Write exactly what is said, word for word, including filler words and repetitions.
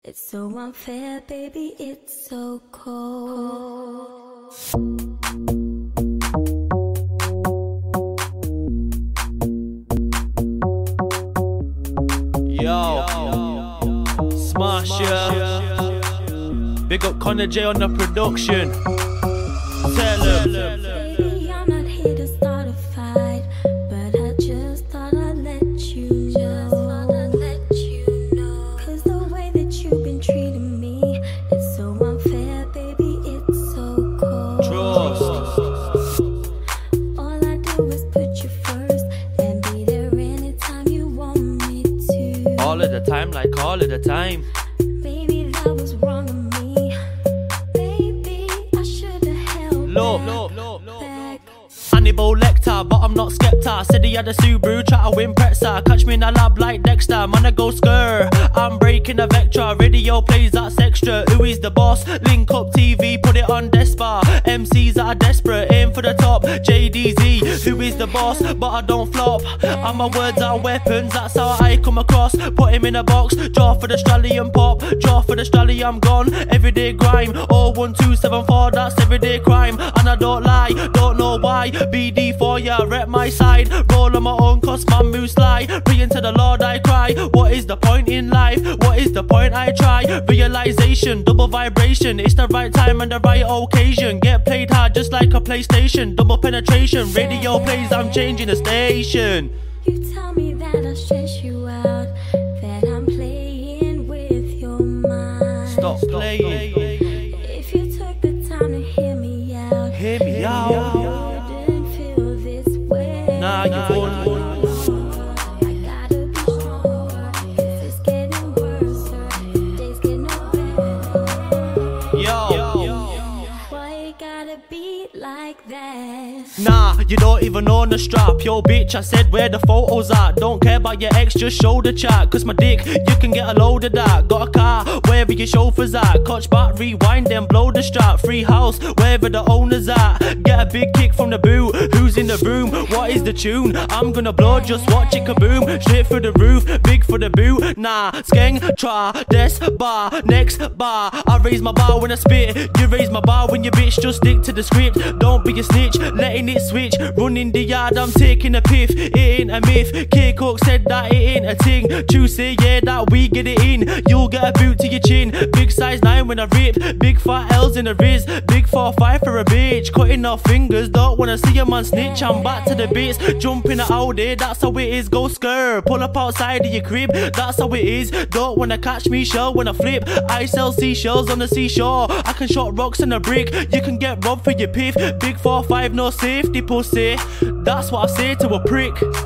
It's so unfair, baby, it's so cold. Yo, Smasher. Big up Connor J on the production. Tell him. Baby, I'm not here to start a fight, but I just thought I'd let you know. Cause the way that you've been treating me, it's so unfair, baby, it's so cold. Trust. All I do is put you first and be there anytime you want me to. All of the time, like all of the time. Maybe that was wrong of me. Maybe I should've held Look, back. look, look, look. back. Hannibal Lecter, but I'm not Skepta. Said he had a Subaru, try to win Pretza. Catch me in a lab like Dexter, man I go skr. I'm breaking a Vectra, radio plays that's extra. Who is the boss? Link up T V, put it on Despa. M Cs that are desperate, aim for the top. J D Z, who is the boss? But I don't flop. And my words are weapons, that's how I come across. Put him in a box, draw for the Australian pop. Draw for the Australian, I'm gone. Everyday grime, oh one two seven four, that's everyday crime. And I don't lie, don't know why. B D for ya, rep my side. Roll on my own, cause man move slide. Praying to the Lord I cry. What is the point in life? What is the point I try? Realization, double vibration. It's the right time and the right occasion. Get played hard just like a PlayStation. Double penetration, radio plays, I'm changing the station. You tell me that I stress you out, that I'm playing with your mind. Stop playing. If you took the time to hear me out, Hear me out. you wouldn't feel this way. Nah, you won't. I gotta be stronger, cause it's getting worse. Days get no better. Yo. Why you gotta be like that? Nah, you don't even own the strap. Yo bitch, I said where the photos at. Don't care about your ex, just show the chat. Cause my dick, you can get a load of that. Got a car, wherever your chauffeur's at. Clutch back, rewind, then blow the strap. Free house, wherever the owner's at. Get a big kick from the boot. Who's in the room? What is the tune? I'm gonna blow, just watch it kaboom. Straight through the roof, big for the boot. Nah, skeng, try, des, bar, next bar. I raise my bar when I spit. You raise my bar when you bitch, just stick to the script. Don't be a snitch, letting it switch. Running the yard, I'm taking a piff. It ain't a myth. K-Coke said that it ain't a ting. True say yeah that we get it in. You'll get a boot to your chin. Big size nine when I rip. Big fat L's in the Riz. Big four five for a bitch. Cutting off fingers, don't wanna see a man snitch. I'm back to the bits. Jumping out there, that's how it is. Go skr. Pull up outside of your crib, that's how it is. Don't wanna catch me shell when I flip. I sell seashells on the seashore. I can shot rocks in a brick. You can get robbed for your piff. Big four five, no safety pussy. That's what I say to a prick.